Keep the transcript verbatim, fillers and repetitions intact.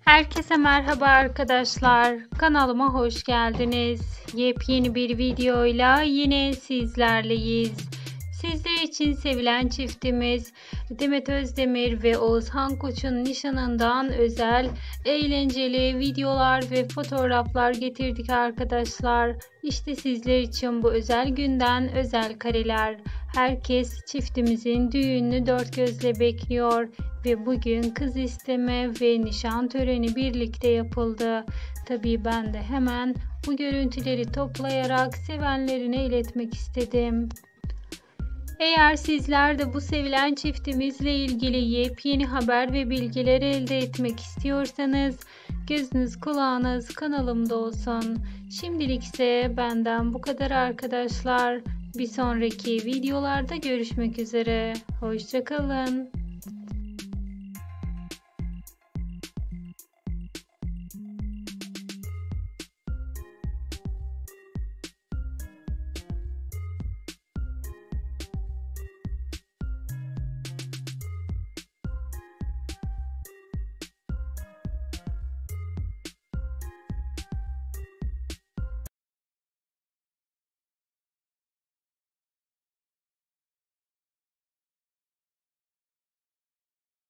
Herkese merhaba arkadaşlar. Kanalıma hoş geldiniz. Yepyeni bir videoyla yine sizlerleyiz. Sizler için sevilen çiftimiz Demet Özdemir ve Oğuzhan Koç'un nişanından özel eğlenceli videolar ve fotoğraflar getirdik arkadaşlar. İşte sizler için bu özel günden özel kareler. Herkes çiftimizin düğününü dört gözle bekliyor ve bugün kız isteme ve nişan töreni birlikte yapıldı. Tabii ben de hemen bu görüntüleri toplayarak sevenlerine iletmek istedim. Eğer sizler de bu sevilen çiftimizle ilgili yepyeni haber ve bilgiler elde etmek istiyorsanız gözünüz kulağınız kanalımda olsun. Şimdilik ise benden bu kadar arkadaşlar. Bir sonraki videolarda görüşmek üzere. Hoşça kalın.